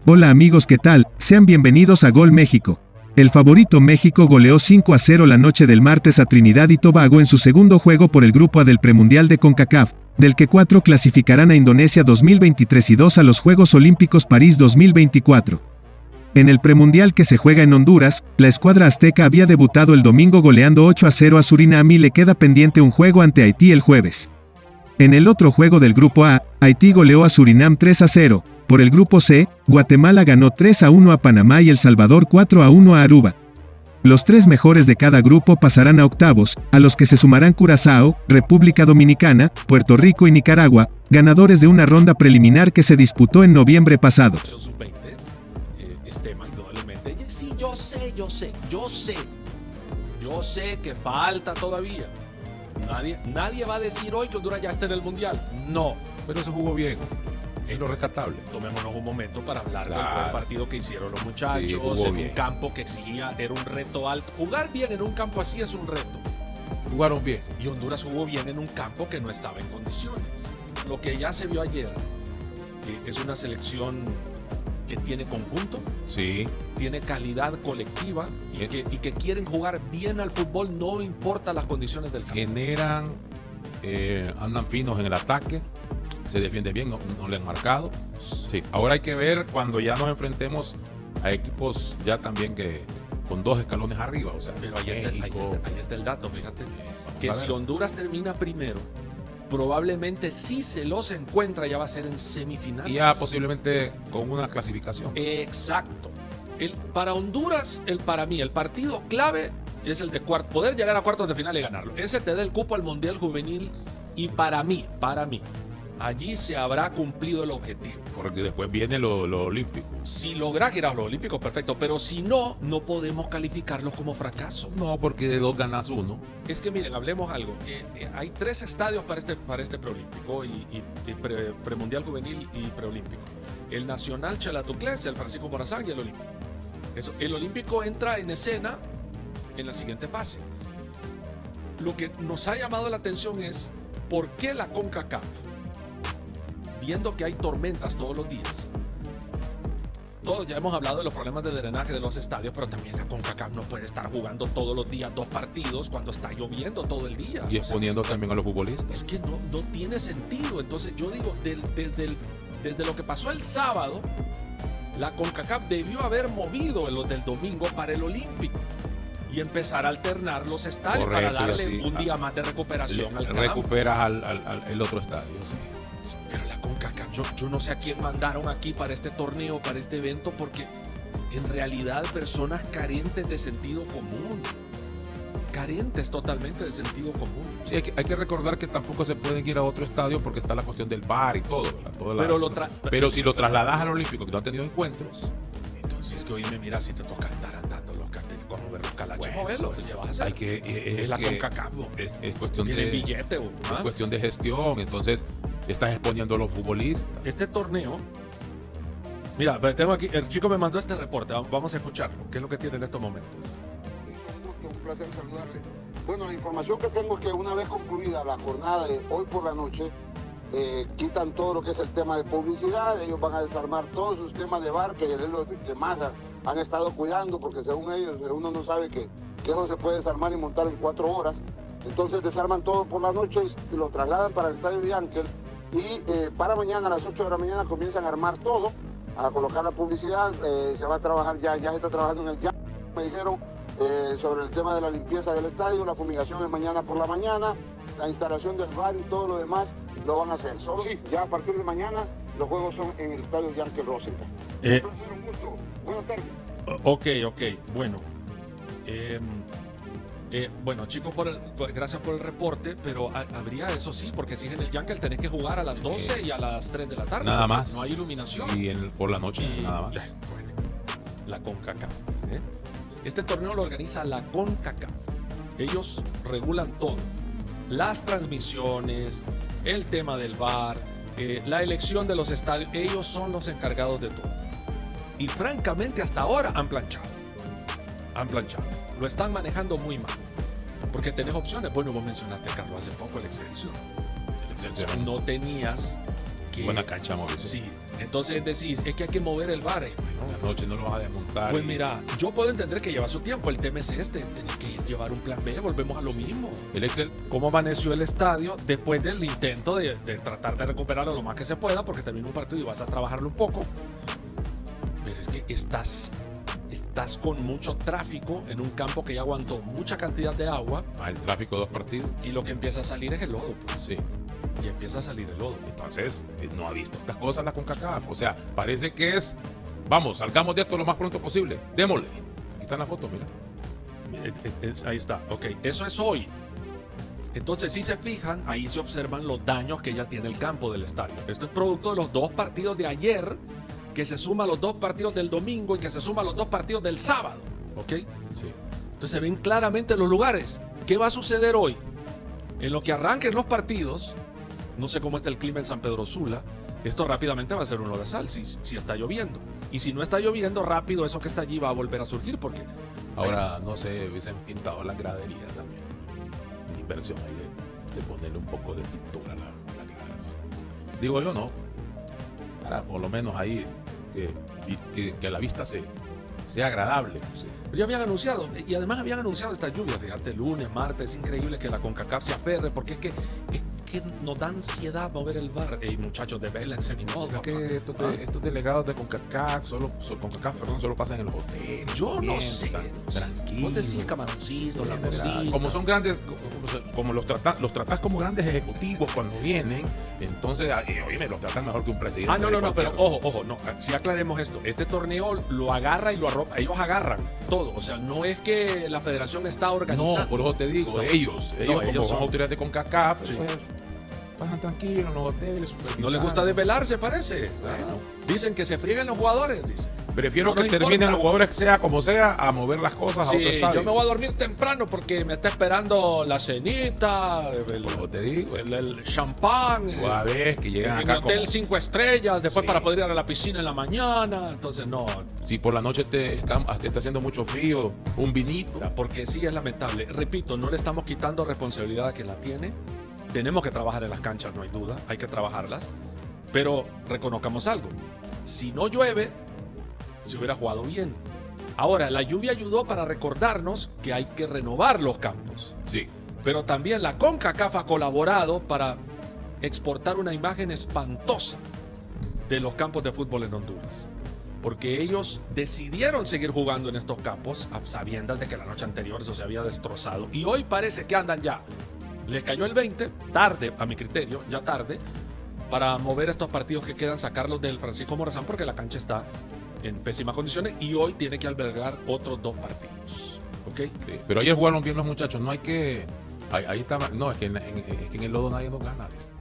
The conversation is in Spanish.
Hola amigos, ¿qué tal? Sean bienvenidos a Gol México. El favorito México goleó 5-0 la noche del martes a Trinidad y Tobago en su segundo juego por el Grupo A del Premundial de CONCACAF, del que 4 clasificarán a Indonesia 2023 y 2 a los Juegos Olímpicos París 2024. En el premundial que se juega en Honduras, la escuadra azteca había debutado el domingo goleando 8-0 a Surinam y le queda pendiente un juego ante Haití el jueves. En el otro juego del Grupo A, Haití goleó a Surinam 3-0. Por el Grupo C, Guatemala ganó 3-1 a Panamá y El Salvador 4-1 a Aruba. Los 3 mejores de cada grupo pasarán a octavos, a los que se sumarán Curazao, República Dominicana, Puerto Rico y Nicaragua, ganadores de una ronda preliminar que se disputó en noviembre pasado. Sí, yo sé que falta todavía. Nadie va a decir hoy que Honduras ya está en el Mundial. No. Pero se jugó bien. Es lo rescatable. Tomémonos un momento para hablar del buen partido que hicieron los muchachos, sí, en un campo que exigía, era un reto alto. Jugar bien en un campo así es un reto. Jugaron bien. Y Honduras jugó bien en un campo que no estaba en condiciones. Lo que ya se vio ayer es una selección que tiene conjunto, sí, tiene calidad colectiva y que quieren jugar bien al fútbol, no importa las condiciones del campo. Generan, andan finos en el ataque, se defiende bien, no le han marcado. Sí, ahora hay que ver cuando ya nos enfrentemos a equipos ya también que con 2 escalones arriba. O sea, pero ahí está el dato, fíjate, que si Honduras termina primero, probablemente si se los encuentra ya va a ser en semifinales. Y ya posiblemente con una clasificación. Exacto. Para Honduras, para mí, el partido clave es el de poder llegar a cuartos de final y ganarlo. Ese te da el cupo al Mundial Juvenil y para mí, allí se habrá cumplido el objetivo. Porque después viene lo olímpico. Si logra ir a los olímpicos, perfecto. Pero si no, no podemos calificarlos como fracaso. No, porque de 2 ganas 1. Es que miren, hablemos algo. Hay 3 estadios para este preolímpico y premundial juvenil y preolímpico. El Nacional Chalatuclés, el Francisco Morazán y el Olímpico. El Olímpico entra en escena en la siguiente fase. Lo que nos ha llamado la atención es por qué la CONCACAF, viendo que hay tormentas todos los días. Todos ya hemos hablado de los problemas de drenaje de los estadios, pero también la CONCACAF no puede estar jugando todos los días 2 partidos cuando está lloviendo todo el día. Y exponiendo también a los futbolistas. Es que no tiene sentido. Entonces yo digo, desde lo que pasó el sábado, la CONCACAF debió haber movido los del domingo para el Olímpico y empezar a alternar los estadios. Correcto, para darle un día más de recuperación al campo. Recuperas el otro estadio, sí. Pero la CONCACAF, yo no sé a quién mandaron aquí para este torneo, para este evento, porque en realidad personas carentes de sentido común. Carentes totalmente de sentido común. Sí, hay que recordar que tampoco se pueden ir a otro estadio porque está la cuestión del VAR y todo. Pero si lo trasladas al Olímpico, que no han tenido encuentros. Entonces, es que oíme, mira, si te toca estar andando los carteles, como ver los calachos, moverlos, ¿qué vas a hacer? Es la CONCACAF. Es cuestión de billete, es cuestión de gestión. Entonces, estás exponiendo a los futbolistas. Este torneo, mira, tengo aquí, el chico me mandó este reporte, vamos a escucharlo. ¿Qué es lo que tiene en estos momentos? Un placer saludarles. Bueno, la información que tengo es que una vez concluida la jornada de hoy por la noche, quitan todo lo que es el tema de publicidad. Ellos van a desarmar todos sus temas de VAR, que es lo que más han estado cuidando, porque según ellos uno no sabe que eso se puede desarmar y montar en 4 horas. Entonces desarman todo por la noche y lo trasladan para el estadio de Anker, y para mañana a las 8 de la mañana comienzan a armar todo, a colocar la publicidad. Se va a trabajar, ya se está trabajando en el ya, me dijeron, sobre el tema de la limpieza del estadio. La fumigación es mañana por la mañana, la instalación del VAR y todo lo demás lo van a hacer. Solo ya a partir de mañana los juegos son en el estadio Yankee Rosenthal. Un placer, un gusto. Buenas tardes. Ok, bueno. Bueno, chicos, gracias por el reporte, pero habría, eso sí, porque si es en el Yankee tenés que jugar a las 12 y a las 3 de la tarde. Nada más. No hay iluminación. Y por la noche, nada más. Bueno, la CONCACAF. Este torneo lo organiza la CONCACAF. Ellos regulan todo. Las transmisiones, el tema del VAR, la elección de los estadios. Ellos son los encargados de todo. Y francamente hasta ahora han planchado. Lo están manejando muy mal. Porque tenés opciones. Bueno, vos mencionaste, Carlos, hace poco el Excelsior. El Excelsior no tenías que... Buena cancha, Mauricio. Sí, Entonces decís, es que hay que mover el VAR. Bueno, la noche no lo vas a desmontar. Pues mira, yo puedo entender que lleva su tiempo. El tema es este. Tenés que llevar un plan B. Volvemos a lo mismo. El Excel. ¿Cómo amaneció el estadio después del intento de tratar de recuperarlo lo más que se pueda? Porque termina un partido y vas a trabajarlo un poco. Pero es que estás con mucho tráfico en un campo que ya aguantó mucha cantidad de agua. El tráfico de 2 partidos. Y lo que empieza a salir es el lodo. Pues. Sí. Ya empieza a salir el lodo. Entonces, no ha visto estas cosas la CONCACAF. O sea, parece que es, vamos, salgamos de esto lo más pronto posible. Démosle. Aquí está la foto, mira. Ahí está, ok. Eso es hoy. Entonces, si se fijan, ahí se observan los daños que ya tiene el campo del estadio. Esto es producto de los 2 partidos de ayer, que se suma a los 2 partidos del domingo y que se suma a los 2 partidos del sábado. ¿Ok? Sí. Entonces se ven claramente los lugares. ¿Qué va a suceder hoy? En lo que arranquen los partidos, no sé cómo está el clima en San Pedro Sula, esto rápidamente va a ser uno de sal si está lloviendo. Y si no está lloviendo, rápido eso que está allí va a volver a surgir porque... Ahora, no sé, hubiesen pintado las graderías también. Una inversión ahí de ponerle un poco de pintura a las gradas. Digo yo, no. Para por lo menos ahí que la vista sea agradable. No sé. Pero ya habían anunciado, y además habían anunciado esta lluvia, fíjate, lunes, martes, es increíble que la CONCACAF se aferre, porque es que nos da ansiedad mover el VAR. Ey, muchachos, desvélense ni modo. Es que estos delegados de CONCACAF solo pasan en los hoteles. Yo no sé. O sea, tranquilo. Vos decís camaroncito, la cosita. Como son grandes, como los tratás como grandes ejecutivos cuando vienen, entonces, oye, me los tratan mejor que un presidente. No, pero ojo, no, si aclaremos esto, este torneo lo agarra y lo arropa, ellos agarran todo, o sea, no es que la federación está organizando. No, por eso te digo, no. ellos como son autoridades de CONCACAF, Sí. pues, pasan tranquilos en los hoteles, No les gusta desvelarse, parece. Bueno. Dicen que se frieguen los jugadores, dice. Prefiero No que nos terminen importa. los jugadores, sea como sea, a mover las cosas a otro Sí, estadio. yo me voy a dormir temprano porque me está esperando la cenita, Por eso te digo, el champán, tú a ver que llegan en acá hotel como, 5 estrellas, después Sí. para poder ir a la piscina en la mañana. Entonces, no, si por la noche te está haciendo mucho frío, un vinito. porque sí es lamentable. Repito, no le estamos quitando responsabilidad a quien la tiene. Tenemos que trabajar en las canchas, no hay duda, hay que trabajarlas. Pero reconozcamos algo, si no llueve, se hubiera jugado bien. Ahora, la lluvia ayudó para recordarnos que hay que renovar los campos. Sí. Pero también la CONCACAF ha colaborado para exportar una imagen espantosa de los campos de fútbol en Honduras. Porque ellos decidieron seguir jugando en estos campos a sabiendas de que la noche anterior eso se había destrozado. Y hoy parece que andan ya. Les cayó el 20, tarde a mi criterio, ya tarde, para mover estos partidos que quedan, sacarlos del Francisco Morazán porque la cancha está en pésimas condiciones y hoy tiene que albergar otros 2 partidos. ¿Ok? Sí, pero ayer jugaron bien los muchachos, no hay que... Ahí está, no, es que en el lodo nadie nos gana.